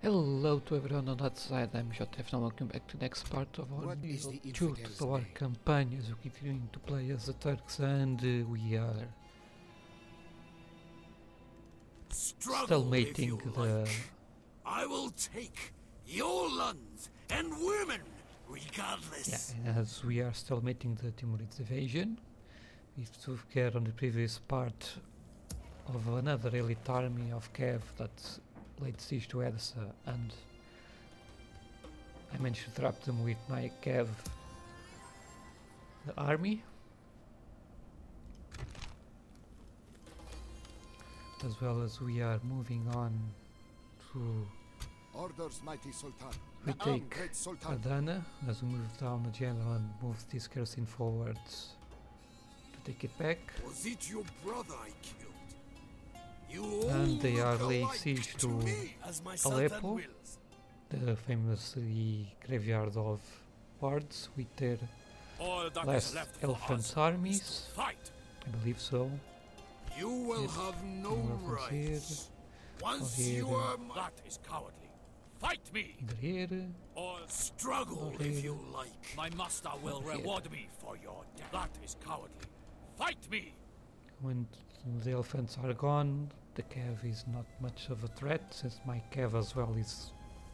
Hello to everyone on that side, I'm M2TW and welcome back to the next part of our M2TW campaign as we're continuing to play as the Turks, and we are stalemating the... I will take your lands and women regardless. Yeah, as we are stalemating the Timurids invasion, we took care on the previous part of another elite army of Kiev that laid siege to Edessa, and I managed to trap them with my Kiev army, as well as we are moving on to Orders, mighty Sultan. retake Adana as we move down the general and move this garrison forward to take it back. Was it your brother I killed? And they are laying siege to Aleppo, the famous graveyard of wards, with their last elephant armies. Fight. I believe so. You will have no rights. Once you are that is cowardly. Fight me. Here. Or struggle if you like. My master will reward me for your death. That is cowardly. Fight me. When the elephants are gone, the Cav is not much of a threat, since my Cav as well is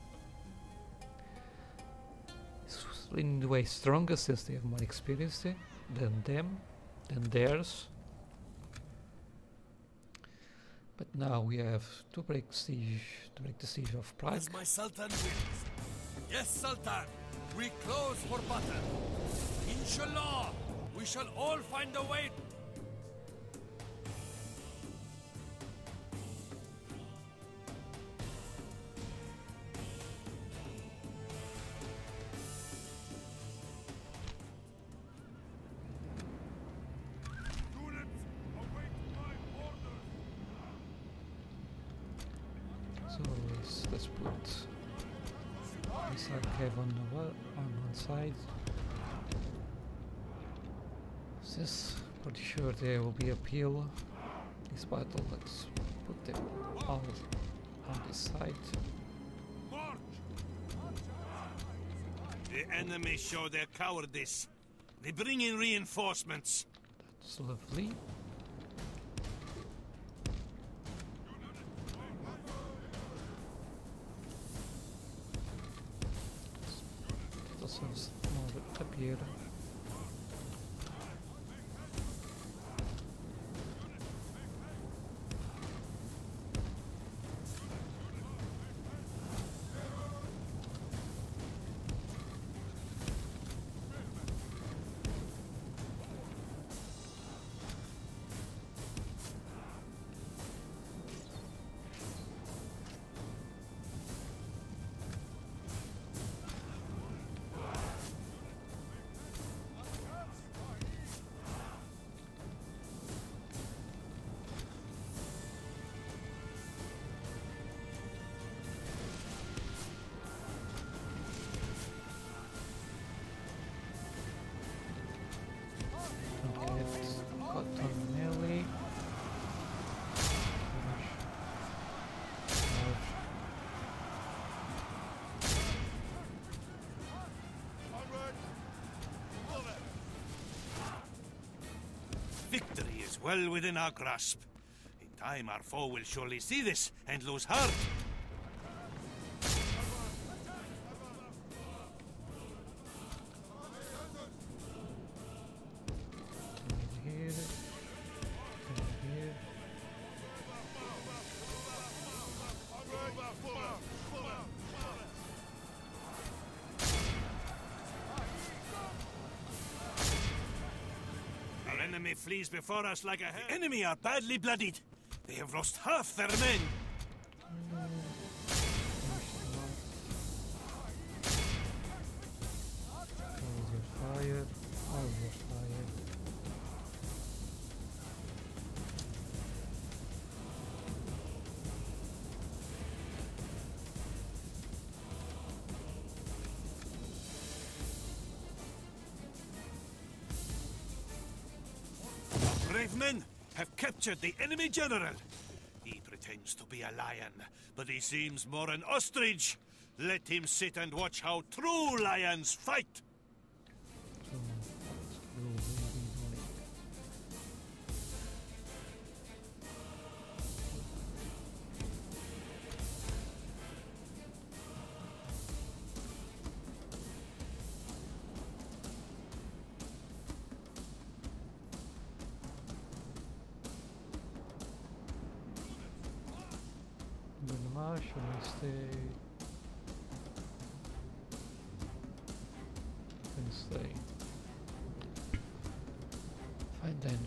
in a way stronger, since they have more experience than theirs. But now we have to break the siege of Prague. As my Sultan wills. Yes, Sultan. We close for battle. Inshallah, we shall all find a way. So let's put this archive on one side. Since pretty sure there will be appeal this battle, let's put them all on this side. The enemy show their cowardice. They bring in reinforcements. That's lovely. More up here. Victory is well within our grasp. In time, our foe will surely see this and lose heart. Enemy flees before us like a hare. The enemy are badly bloodied. They have lost half their men. Fire. Brave men have captured the enemy general. He pretends to be a lion, but he seems more an ostrich. Let him sit and watch how true lions fight. So, what will we be doing? Doing the march, should we stay? Can stay. Fine then.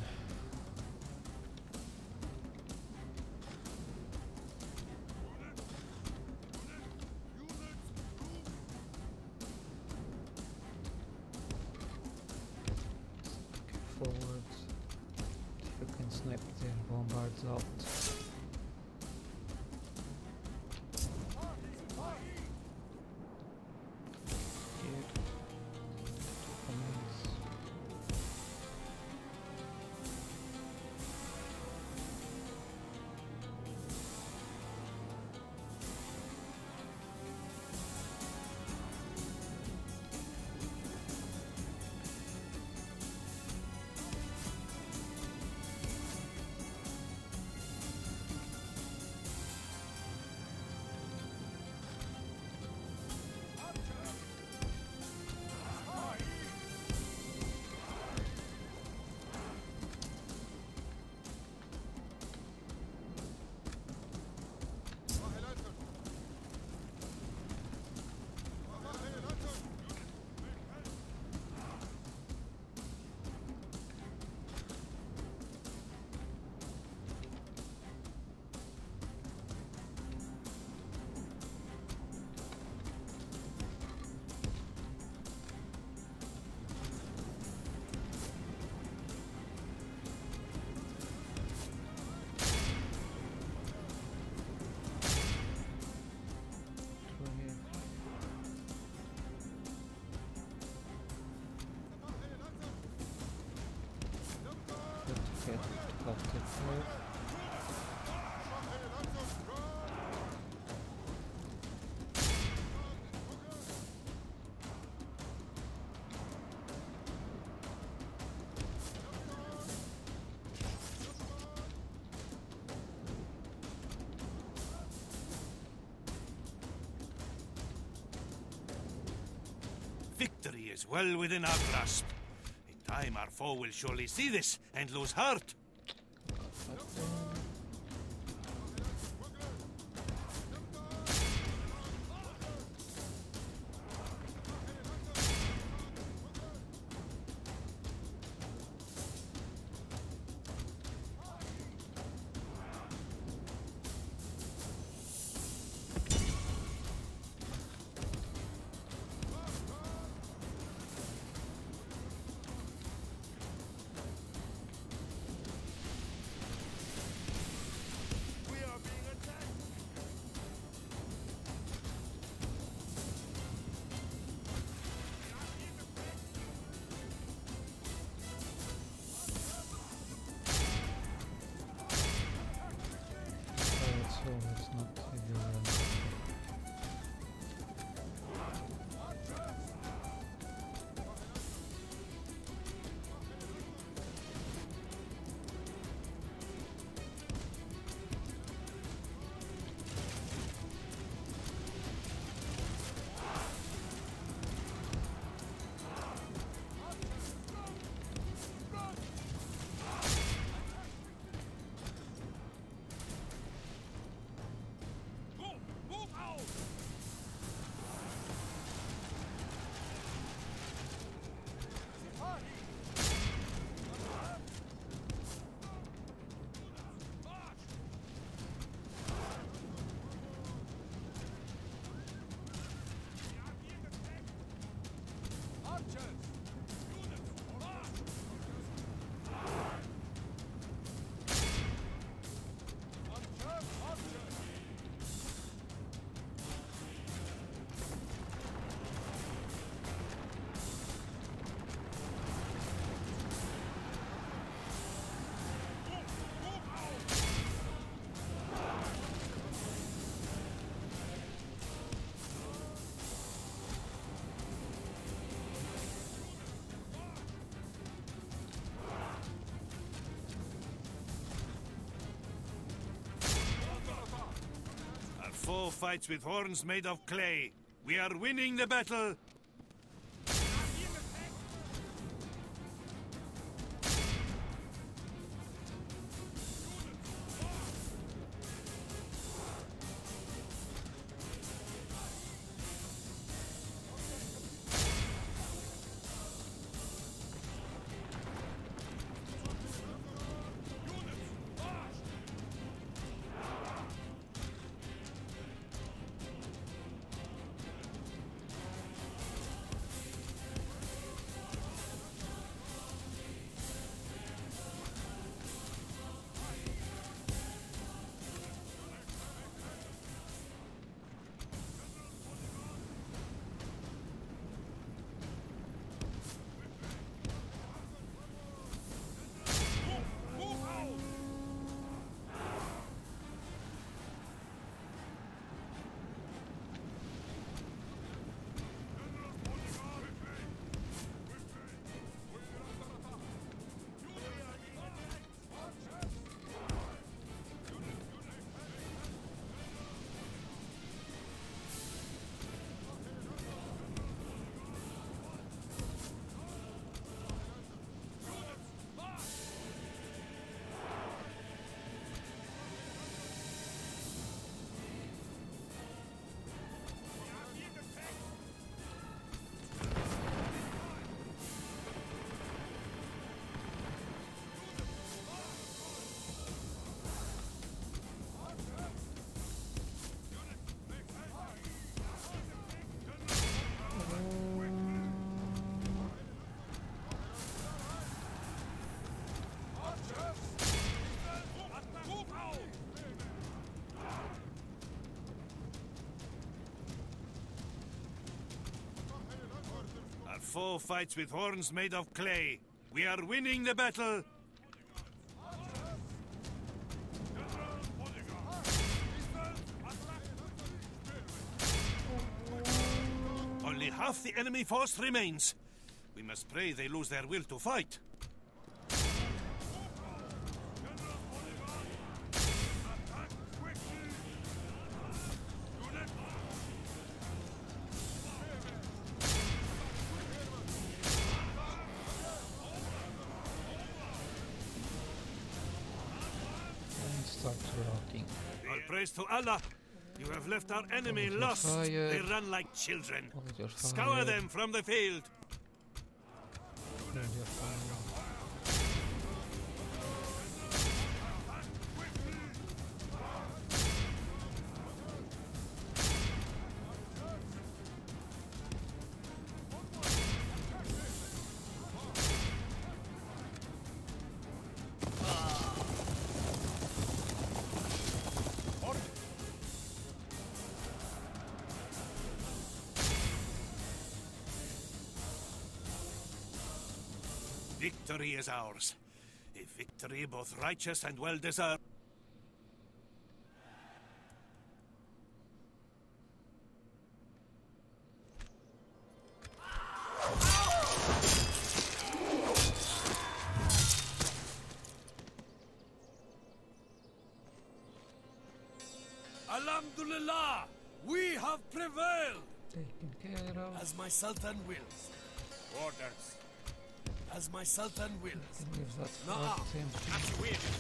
Forward. If you can snipe their bombards out. Here. Comings. Get off the floor. Victory is well within our grasp. In time, our foe will surely see this and lose heart. foe fights with horns made of clay. We are winning the battle. Foe fights with horns made of clay. We are winning the battle. Only half the enemy force remains. We must pray they lose their will to fight. Start routing. All praise to Allah. You have left our enemy Hold your lost. fire. They run like children. Hold your Scour fire. them from the field. Hold your fire. Victory is ours. A victory both righteous and well-deserved. Alhamdulillah! We have prevailed! Taken care of. As my Sultan wills. Orders. As my Sultan wills. Can leave that Nah. fort empty. As you will.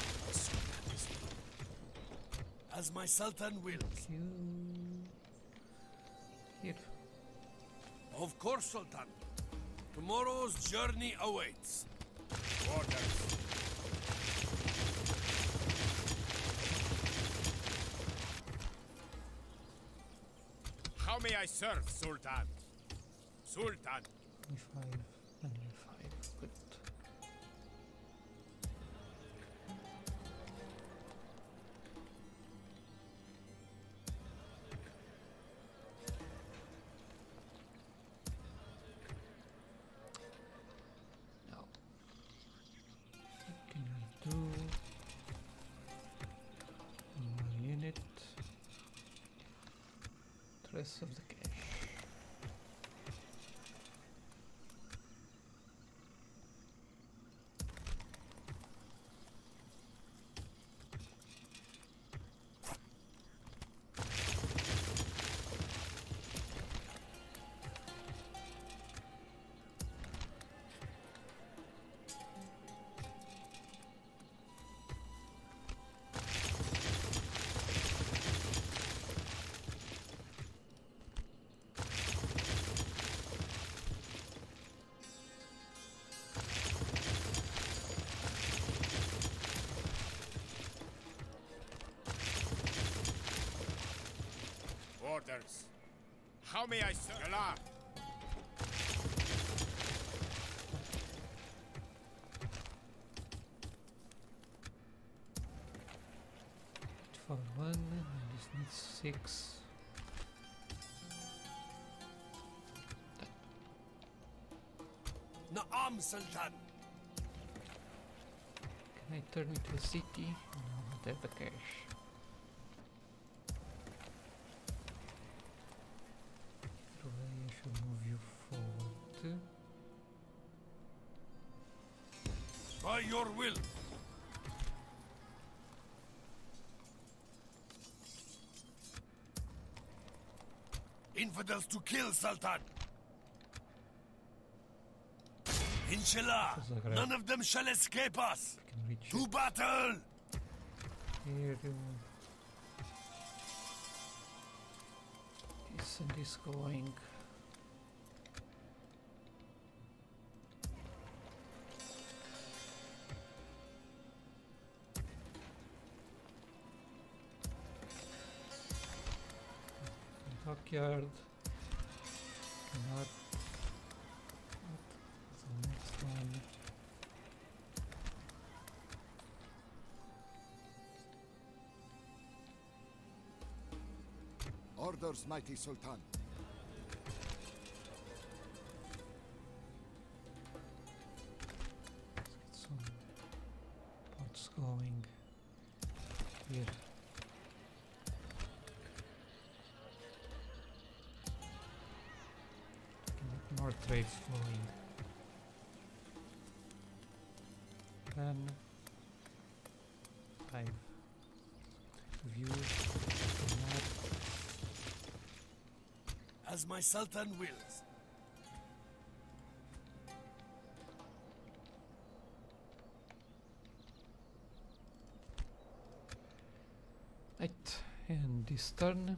As my Sultan wills. Here. Of course, Sultan. Tomorrow's journey awaits. Orders. How may I serve, Sultan? Sultan. 25 and 5. Good. Now, what can we do? One unit. Trace of the cache. orders. How may I serve? Yalla. For one, and this needs 6. Naam, Sultan. Can I turn into a city? No, I don't have the cash. Probably I should move you forward. By your will. Infidels to kill, Sultan. Inshallah, Zagreb. none of them shall escape us. I can reach To battle! here. This and this going. Dockyard. Cannot. What's the next one? Orders, mighty Sultan. Let's get some ports going here. More trades flowing. Then 5 view map. As my Sultan wills. Right, and this turn.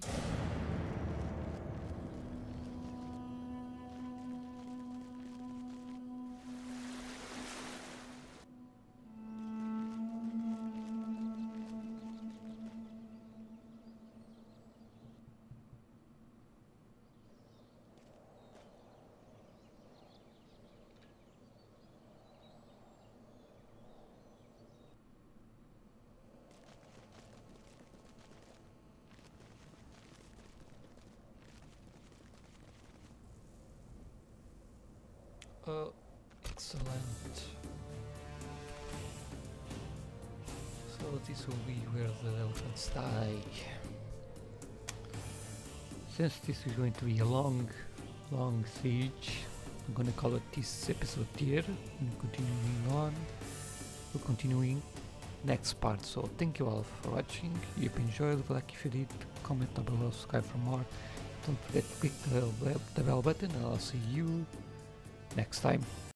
Oh, excellent. So this will be where the elephants die. Since this is going to be a long siege, I'm gonna call it this episode here and continuing on. We're continuing next part. So thank you all for watching. If you enjoyed, like if you did, comment down below, subscribe for more. Don't forget to click the bell button and I'll see you next time.